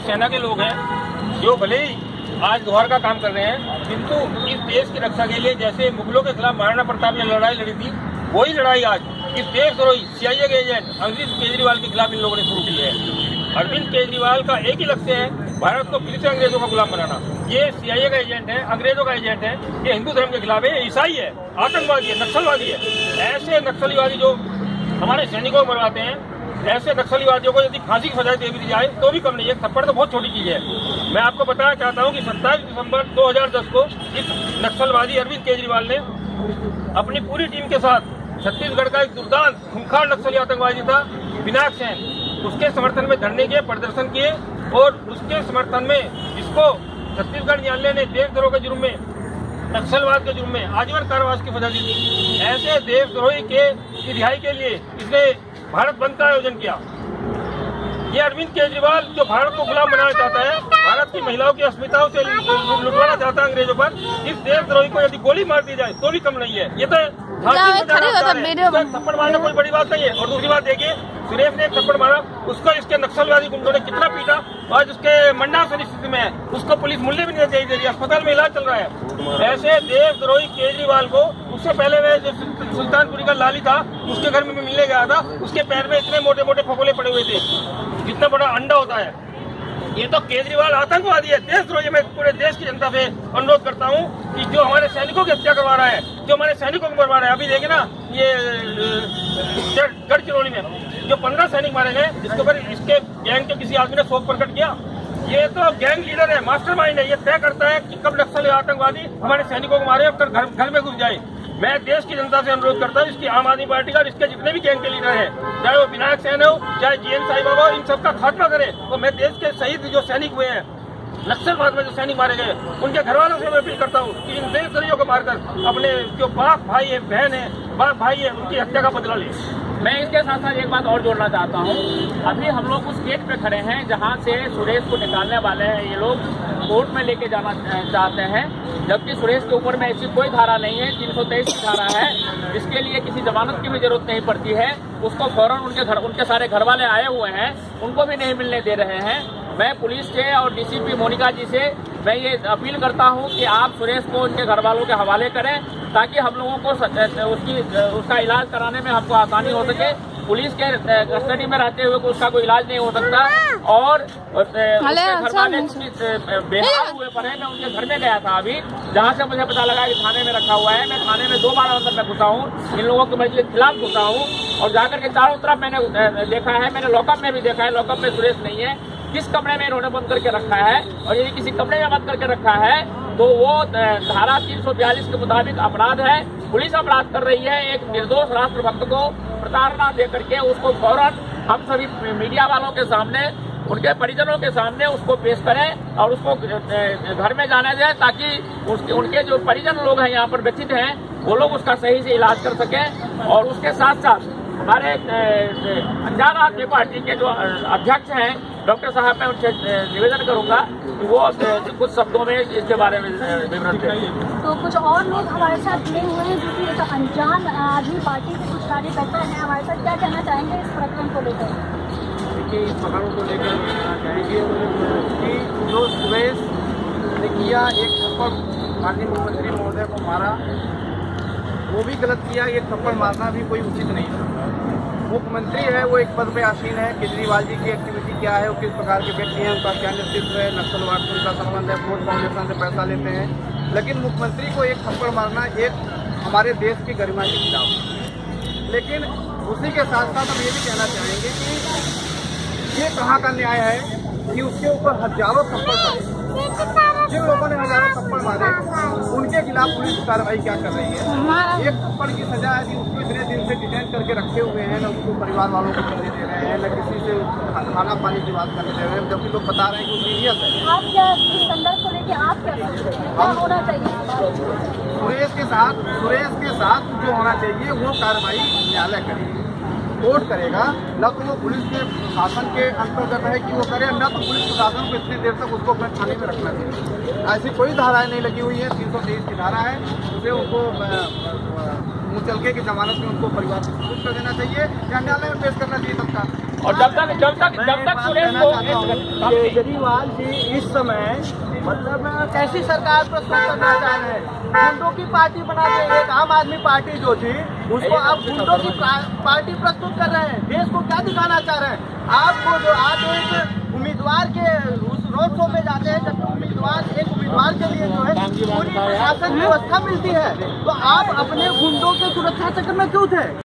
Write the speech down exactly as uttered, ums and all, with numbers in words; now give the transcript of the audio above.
सेना के लोग हैं जो भले ही आज दोहर का काम कर रहे हैं, किंतु इस देश की रक्षा के लिए जैसे मुगलों के खिलाफ महाराणा प्रताप ने लड़ाई लड़ी थी, वही लड़ाई आज इस देशद्रोही सीआईए के एजेंट अरविंद केजरीवाल के खिलाफ इन लोगों ने शुरू की है। अरविंद केजरीवाल का एक ही लक्ष्य है, भारत को फिर से अंग्रेजों का गुलाम बनाना। ये सीआईए का एजेंट है, अंग्रेजों का एजेंट है, ये हिंदू धर्म के खिलाफ है, ईसाई है, आतंकवादी है, नक्सलवादी है। ऐसे नक्सलवादी जो हमारे सैनिकों को मरवाते हैं, ऐसे नक्सलवादियों को यदि फांसी की सजा दे दी जाए तो भी कम नहीं है। थप्पड़ तो बहुत छोटी चीज है। मैं आपको बताना चाहता हूं कि सत्ताईस दिसंबर दो हज़ार दस को इस नक्सलवादी अरविंद केजरीवाल ने अपनी पूरी टीम के साथ छत्तीसगढ़ का एक दुर्दांत खूंखार नक्सली आतंकवादी था पिनाक सेन, उसके समर्थन में धरने किए, प्रदर्शन किए और उसके समर्थन में इसको छत्तीसगढ़ न्यायालय ने देशद्रोह के जुर्म में, नक्सलवाद के जुर्म में आजीवन कारावास की सजा दी थी। ऐसे देशद्रोही के रिहाई के लिए इसने भारत बंद का आयोजन किया। ये अरविंद केजरीवाल जो भारत को गुलाम बनाना चाहता है, भारत की महिलाओं की अस्मिताओं से लुटवाना चाहता है अंग्रेजों पर, इस देशद्रोही को यदि गोली मार दी जाए तो भी कम नहीं है। ये तो थप्पड़ मारना कोई बड़ी बात नहीं है। और दूसरी बात देखिए, सुरेश ने एक थप्पड़ मारा, उसको इसके नक्सलवादी गुंडों ने कितना पीटा, आज उसके मंडासन स्थिति में है, उसको पुलिस मूल्य भी नहीं दे रही, अस्पताल में इलाज चल रहा है। ऐसे देशद्रोही केजरीवाल को उससे पहले मैं जो सुल्तानपुरी का लाली था उसके घर में मिलने गया था, उसके पैर में इतने मोटे मोटे फफोले पड़े हुए थे, जितना बड़ा अंडा होता है। ये तो केजरीवाल आतंकवादी है, देशद्रोही। मैं पूरे देश की जनता से अनुरोध करता हूँ कि जो हमारे सैनिकों की हत्या करवा रहा है, जो हमारे सैनिकों को मरवा रहा है, अभी देखे ना ये गढ़चिरौली में जो पंद्रह सैनिक मारे गए, जिसके ऊपर इसके गैंग के किसी आदमी ने शोक प्रकट किया। ये तो गैंग लीडर है, मास्टरमाइंड है। ये तय करता है कि कब नक्सल आतंकवादी हमारे सैनिकों को मारे और घर घर में घुस जाए। मैं देश की जनता से अनुरोध करता हूँ, इसकी आम आदमी पार्टी का और इसके जितने भी गैंग के लीडर हैं, चाहे वो पिनाक सेन हो, चाहे जीएन साई बाबा हो, इन सबका खात्मा करे। तो मैं देश के शहीद जो सैनिक हुए हैं, नक्सलवाद में जो सैनिक मारे गए, उनके घर वालों से मैं अपील करता हूँ कि इन देशद्रोहियों को मारकर अपने जो बाप भाई है, बहन है, बाप भाई है, उनकी हत्या का बदला ले। मैं इसके साथ साथ एक बात और जोड़ना चाहता हूँ। अभी हम लोग उस गेट पे खड़े हैं जहाँ से सुरेश को निकालने वाले हैं ये लोग कोर्ट में लेके जाना चाहते हैं, जबकि सुरेश के ऊपर में ऐसी कोई धारा नहीं है। तीन सौ तेईस की धारा है, इसके लिए किसी जमानत की भी जरूरत नहीं पड़ती है। उसको फौरन उनके घर, उनके सारे घर वाले आए हुए हैं, उनको भी नहीं मिलने दे रहे हैं। मैं पुलिस के और डीसीपी मोनिका जी से मैं ये अपील करता हूं कि आप सुरेश को उनके घर वालों के हवाले करें, ताकि हम लोगों को उसकी उसका इलाज कराने में हमको आसानी हो सके। पुलिस के कस्टडी में रहते हुए उसका कोई इलाज नहीं हो सकता। और उसके घर वाले बेहाल हुए पड़े। मैं उनके घर में गया था अभी, जहाँ से मुझे पता लगा कि थाने में रखा हुआ है। मैं थाने में दो बार अंदर मैं घुसा हूँ, इन लोगों के के खिलाफ घुसा हूँ और जाकर के चारों तरफ मैंने देखा है। मैंने लॉकअप में भी देखा है, लॉकअप में सुरेश नहीं है। किस कमरे में इन्होंने बंद करके रखा है, और यदि किसी कमरे में बंद करके रखा है तो वो धारा तीन सौ बयालीस के मुताबिक अपराध है। पुलिस अपराध कर रही है। एक निर्दोष राष्ट्रभक्त को प्रताड़ना दे करके उसको फौरन हम सभी मीडिया वालों के सामने, उनके परिजनों के सामने उसको पेश करें और उसको घर में जाने दें, ताकि उसके उनके जो परिजन लोग हैं यहाँ पर व्यथित हैं, वो लोग उसका सही से इलाज कर सकें। और उसके साथ साथ हमारे अंजान आदमी पार्टी के जो अध्यक्ष हैं डॉक्टर साहब, मैं उनसे निवेदन करूंगा कि वो कुछ शब्दों में इसके बारे में विवरण दें। तो कुछ और लोग हमारे साथ जुड़े हुए हैं जो कि तो अंजान आदमी पार्टी के कुछ कार्यकर्ता हैं हमारे साथ, क्या कहना चाहेंगे इस प्रकरण को लेकर? देखिए, इस प्रकरण को लेकर कहना चाहेंगे कि जो सुरेश ने किया, एक थप्पड़ माननीय मुख्यमंत्री महोदय को मारा, वो भी गलत किया। एक थप्पड़ मारना भी कोई उचित नहीं था। मुख्यमंत्री है, वो एक पद पे आसीन है। केजरीवाल जी की एक्टिविटी क्या है, वो किस प्रकार के व्यक्ति हैं, उनका क्या नेतृत्व है, नक्सलवाद से उनका संबंध है, वोट फाउंडेशन से पैसा लेते हैं। लेकिन मुख्यमंत्री को एक थप्पड़ मारना एक हमारे देश की गरिमा के खिलाफ है। लेकिन उसी के साथ साथ हम ये भी कहना चाहेंगे कि ये कहाँ का न्याय है कि उसके ऊपर हजारों थप्पड़ पड़े। जिन लोगों ने हजारों थप्पड़ मारे उनके खिलाफ पुलिस कार्रवाई क्या कर रही है? एक थप्पड़ की सजा है कि उसको इतने दिन से डिटेन करके रखे हुए हैं, न उसको परिवार वालों को करने दे रहे हैं, न किसी से खाना पानी की बात करने दे रहे हैं, जबकि लोग बता रहे हैं कि वो सीरियस है। आप क्या इस संदर्भ को लेकर आप क्या क्या होना चाहिए? सुरेश के साथ सुरेश के साथ जो होना चाहिए वो कार्रवाई न्यायालय करेगी, कोर्ट करेगा। न तो वो पुलिस के शासन के अंतर्गत है कि वो करे, न तो पुलिस प्रशासन को इतनी देर तक उसको अपने थाने में रखना चाहिए। ऐसी कोई धाराएं नहीं लगी हुई है। तीन सौ तेईस की धारा है, उसे उनको मुचलके की जमानत में उनको परिवार को सूचित कर देना चाहिए या न्यायालय में पेश करना चाहिए सबका। और जब तक जब तक जब तक सुरेश को केजरीवाल जी इस समय मतलब कैसी सरकार प्रस्तुत करना चाह रहे हैं? गुंडों की पार्टी बना के एक आम आदमी पार्टी जो थी उसको आप गुंडों की पार्टी प्रस्तुत कर रहे हैं। देश को क्या दिखाना चाह रहे हैं? आपको जो आप एक उम्मीदवार के उस रोड शो में जाते हैं, जब उम्मीदवार एक उम्मीदवार के लिए जो है पूरी प्रशासन व्यवस्था मिलती है, तो आप अपने गुंडों के सुरक्षा चक्कर में क्यों थे?